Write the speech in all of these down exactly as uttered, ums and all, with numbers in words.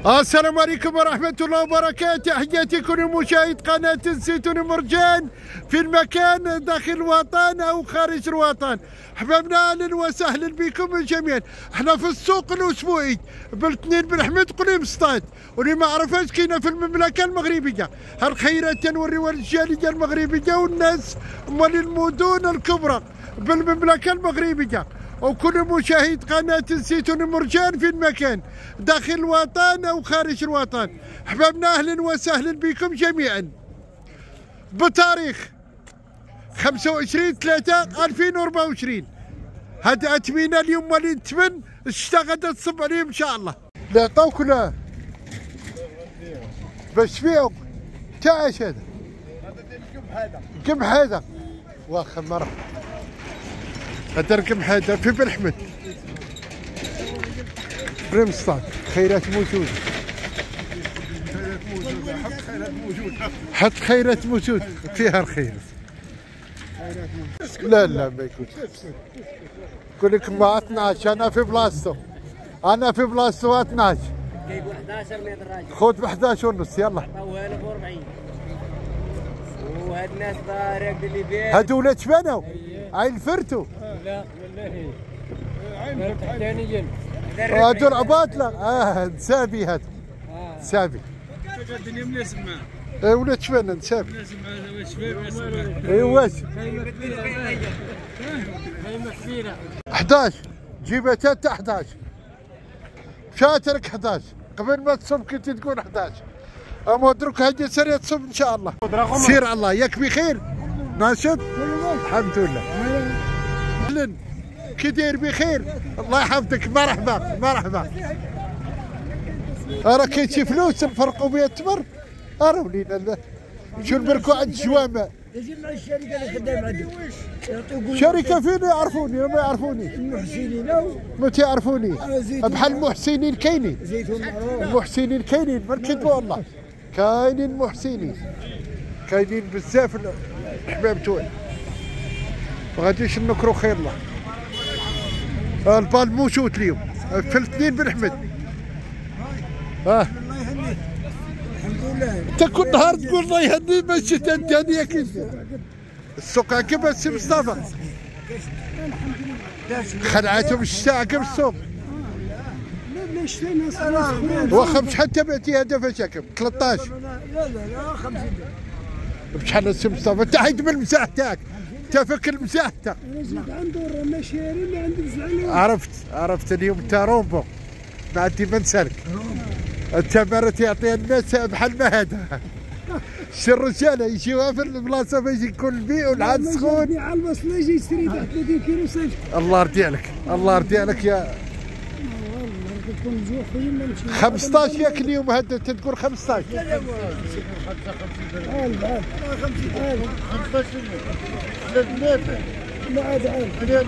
السلام عليكم ورحمة الله وبركاته. تحياتي كل مشاهد قناة زيتون مرجان في المكان داخل الوطن أو خارج الوطن. أحبابنا أهلا وسهلا بكم جميعا. احنا في السوق الأسبوعي بالاثنين بن حميد قليم سطات، واللي ما عرفاش كاينة في المملكة المغربية. هالخيرات تنوريوها للجالية المغربية والناس مال المدن الكبرى بالمملكة المغربية، وكل مشاهد قناة الزيتون مرجان في المكان داخل الوطن أو خارج الوطن. أحبابنا أهلا وسهلا بكم جميعا. بتاريخ خمسة وعشرين ثلاثة ألفين وأربعة وعشرين هذا أتمنى اليوم اللي نتمن الشتا غدا تصب عليهم إن شاء الله. لا عطاوك ولا باش فيهم تاعش هذا؟ هذا قمح هذا واخا مرحبا. هذا القمح هذا في بن حميد بريمستان. خيرات موجودة، حط خيرات موجودة، حط خيرات موجودة فيها الخير. لا لا ما يكونش. يقول لك ما اثناش انا في بلاصتو، انا في بلاصتو اثناش. جايبوا احداش من الراجل. خذ ب احداش ونص يلا. عطاوها له ب أربعين. وهاد الناس طارق اللي بيه. هادو ولاد شبانو؟ عين فرتو؟ لا والله عين تحتانيا. هادو العباطلة. اه نسابي هادو. نسابي. الدنيا مناسب معاه. ايه ولاد شبانة نسابي. مناسب معاه واش شباب. ايه واش؟ خيمة كبيرة. احداش جيبها حتى احداش. شاترك احداش قبل ما تصب كنت تقول احداش. اما درك هاجي سريع تصب ان شاء الله. سير على الله ياك بخير؟ ناشط؟ الحمد لله. اهلا كي داير بخير؟ الله يحفظك. مرحبا مرحبا. راه كاين شي فلوس نفرقوا بها التمر. راه ولينا نمشيو نبركوا عند الجوامع. يجي مع الشركه اللي خدام عندهم. شركه فين يعرفوني ما يعرفوني؟ المحسنين ما تيعرفوني. بحال المحسنين كاينين. زيتون المحسنين كاينين ما نكذبوا والله. كاينين محسنين كاينين بزاف الحباب تاعي. ما غاديش نكرو خير الله. البال موجود اليوم في الاثنين بن حميد. اه الله يهنيك. الحمد لله. انت كل نهار تقول الله يهنيك ماشي انت هنيك انت. السوق عقب السي مصطفى. خلعتهم الشتاء عقب السوق. لا الشتاء ناس واخا بشحال تبعتي هذا فاش عقب؟ ثلاطاش. لا لا لا خمسين. بشحال السي مصطفى؟ انت حيد بالمساح تاعك. انت فاكر المساح تاعك. انا زيد عنده راه شاري اللي عندك زعلان. عرفت عرفت اليوم انت رومبو ما عندي ما نسالك. التمرة يعطيها الناس بحال ما هذا. شي الرجاله يجيوها في البلاصه باش يكون البيع والعاد سخون. على البصله يجي يشري ثلاثين كيلو صيف. الله يرضي عليك الله يرضي عليك يا خمسطاش ياك اليوم هذا تقول خمسطاش. لا لا خمسطاش لا عاد عاد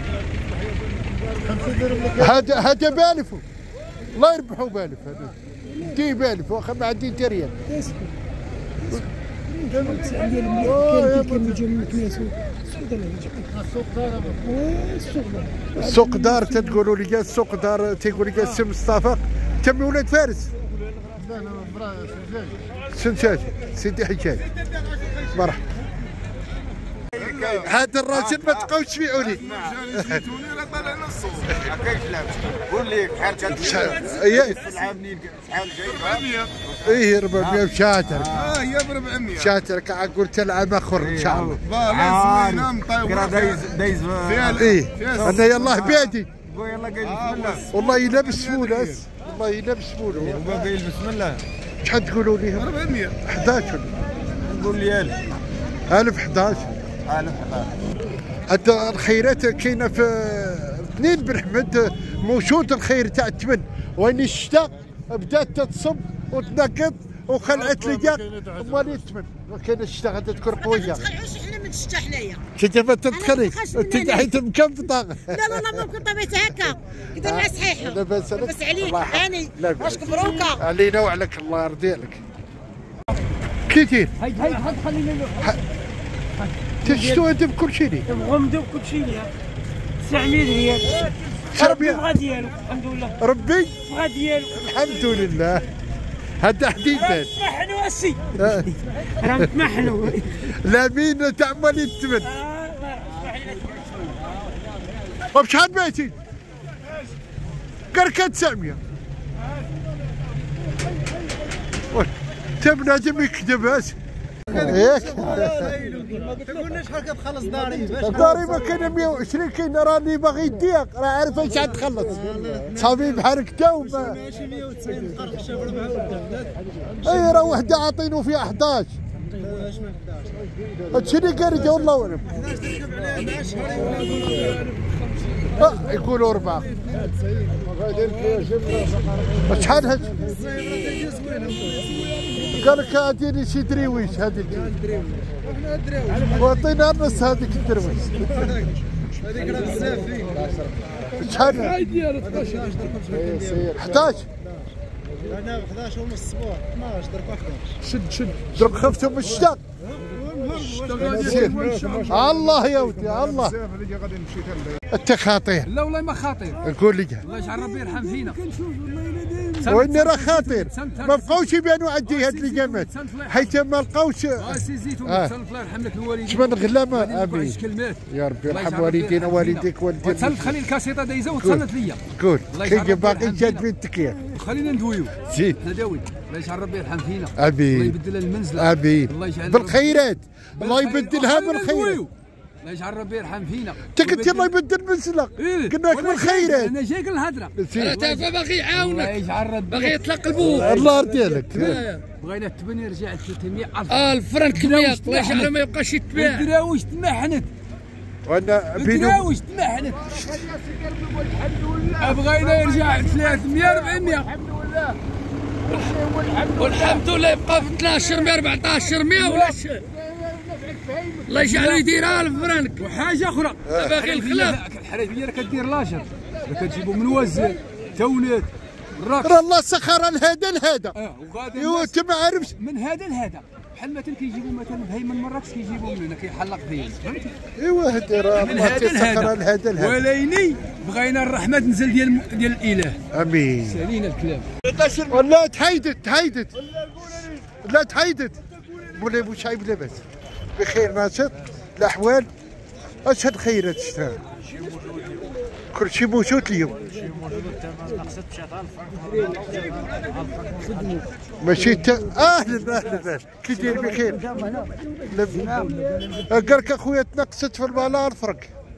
هذا هذا بالفو. الله يربحوا بالف هذا. دي بالف واخا ما عندي انت ريال. السوق دار تقولوا لي السوق دار تيقول لي السي مصطفى. تم ولاد فارس. لا انا مراه سنجاج سيدي حجاج. مرحبا. هذا الراجل ما تبقاوش تبيعوا لي. زيتوني راه طالع نصو. هكاك لا قول لي بحال كتبيع. اي العامين شحال جايبها؟ ايه أربعمية بشاتر. اه هي ب أربعمية. شاترك عاد قلت العام اخر ان شاء الله. فوالا زوينه مطيوره. دايز دايز ايه انا يلاه بيدي. يلا قايل بسم الله. والله الا بالسهوله والله الا بالسهوله. هو قايل بسم الله. شحال تقولوا لي؟ أربعمية. أحداش نقول لي ألف. ألف أحداش. حتى الخيرات كاينه في اثنين بن حميد. موجود الخير تاع الثمن وين الشتاء بدات تتصب وتنقط وخلعت ليا امال الثمن. كاين الشتاء غادي تكون قويه. ما تخلعوش حنا من الشتاء حنايا. انت ما تدخلي انت حيت مكبطه. لا لا لا مكبطه بيت هكا كدا مع صحيحه. لاباس عليك هاني واش مبروكه علينا وعليك الله يرضي عليك. كي داير؟ هاي هاي خلينا تشتو انت بكل شيء لي؟ غمدو بكل شيء لي تسعمية ريال. شعبيه بغا ديالو الحمد لله. ربي بغا ديالو الحمد لله. هذا حديثا مطمحنوا السي راه مطمحنوا. لا مين تعمل يتمن. وبشحال بيتي؟ قركة تسعمية. تم لازم يكذب هاس. ياك ما قلناش شحال كتخلص ضريبه. الضريبه كاينه مية وعشرين، كاين راني باغي يديك راه عارف اش غتخلص. صافي بحالك تا وما ماشي مية وتسعين قرق الشهر أربعة ودام. اي راه وحده عاطينو فيها أحد عشر. اش من أحد عشر؟ هادشي اللي قال والله اعلم. أحد عشر تركب عليه مع شهرين ولا يقولوا أربعة. شحال هاد؟ قال لك هادي شي درويش هذيك. حنا دراويش. وعطينا نص هذيك الدرويش. هذيك راه بزاف فيك. شحال؟ هاي ديالو أحد عشر. أحد عشر. انا ب أحد عشر ونص الصباح اثناش درك أحد عشر. شد شد درك خفتو من الشتا. الله يا ودي الله. انت خاطر. لا والله ما خاطر. نقول لك الله يجعل ربي يرحم فينا. وين راه خاطر. ما بقاوش يبانوا عندي هاد اللقامات حيت ما لقاوش. اه سي زيتون الله يرحم لك الوالدين. شمن غلامه امين كلمات. يا ربي يرحم والدينا والديك والدينا. تسنت خلي الكاسيطه دايزه وتصنت ليا. قول كي باقي جاد بنتك يا خلينا ندويو. زيد نداوي. الله يجعل ربي يرحم فينا. امين. الله يبدل المنزله. امين. الله يجعل بالخيرات. الله يبدلها بالخيرات. الله يجعل ربي يرحم فينا. انت قلت الله يبدل المنزله. قلنا لك بالخيرات. انا جايك الهضره. راه باغي يعاونك. الله يجعل ربي باغي يطلق البوق. الله يرضي عليك. بغينا التبني رجعت ثلاثمية ألف. اه الفرنك كمية الله يجعل ما يبقاش يتباع. الدراويش تمحنت. وانا بينو الدراويش تمحنت. بغينا يرجع ثلاثمية أربعمية. الحمد لله. والحمد لله يبقى في اثناش مية أربعطاش مية ولا شيء. الله يجعل يديرها الفرنك. وحاجه اخرى باقي الخلاف. الحريفيه راه كدير لاشر راه كتجيبو من وزن تولات راه الله سخر لهذا لهذا. اه وغادي ايوا انت ما عارفش من هذا لهذا. بحال مثلا كيجيبوا مثلا بهي من مراكش كيجيبوا من هنا كيحلق فيه فهمتي. ايوا هادي راه من الله هذا تسخر لهذا لهذا لهذا. وليني بغينا الرحمه تنزل ديال ديال الاله. امين. سالينا الكلام. ولا تحيدت تحيدت. لا تحيدت. مولاي بوشعيب لاباس بخير ناشط الاحوال. اشهد خيرات الشتاء كل شيء موجود اليوم. ماشي تا اهلا اهلا اهلا كي داير بخير. قالك اخويا تنقصت في المال الفرق.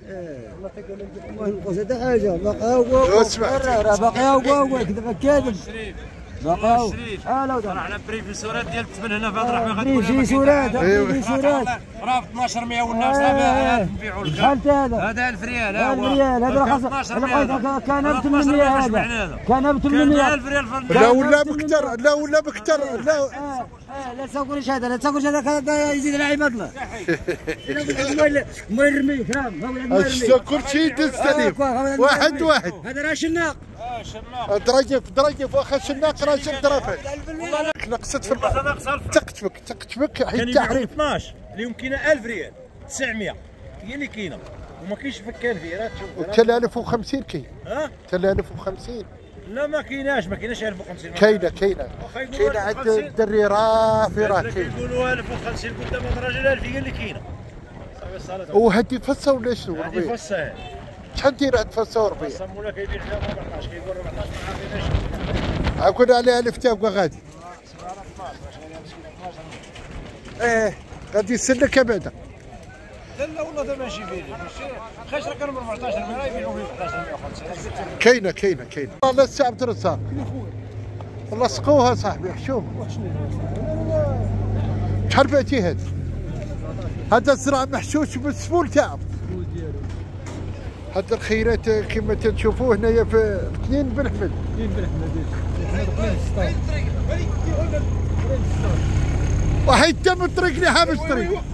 هذا حاجه باقي هو اسمع راه باقي هو كذا كاذب باقي هو ها راه على بريفيسورات ديال الثمن هنا في هذا الرحمه غتقول بريفيسورات بريفيسورات راه ب اثناش مية والناس راه نبيعوا لك. شحال هذا؟ هذا ألف ريال. ها هو ريال هذا خاص كان ب ثمانمية هذا كان ب ثمانمية ألف ريال. لا ولا بكثر لا ولا بكثر لا لا تاكلش هذا لا تاكلش هذا يزيد العيب يطلع ما يرمي كلام كل شيء تستلم واحد واحد. هذا راه شناق درجف درجف واخا شناق راه شد درافات. والله نقصت في المال تقتبك تقتبك حيت التحريف اثناش اليوم كاينه ألف ريال تسعمية هي اللي كاينه وما كاينش فكان فيه. راه تشوف ثلاثة وخمسين كاين. ها ثلاثة وخمسين لا ما كايناش ما كايناش ألف وخمسين. كاينه كاينه كاينه عند الدري راه في راه كاين. يقولوا ألف وخمسين قدام الراجل ألف هي اللي كاينه. وهدي فصه ولا شنو؟ هذه فصه. شحال دايره هاد فصه وربيع؟ فصه مولا كيبيع فيها أربعطاش كيقول أربعطاش ما عارفينش. عقول عليها الف تابقى غادي. ايه غادي يسلك بعدا. لا والله دابا ماشي فيه خاش راه كانوا ب أربعطاش راه يبيعوا فيه أحد عشر مية وخمسين. كاينه كاينه كاينه. والله السي عبد الرزاق والله سقوها صاحبي حشوم. شحال بعتي هاد؟ هذا الزرع محشوش بالسفول تاعو. هاد الخيرات كما تشوفوه هنايا في اثنين بن احمد. اثنين بن احمد. وحيد تم الطريق اللي حاب الطريق.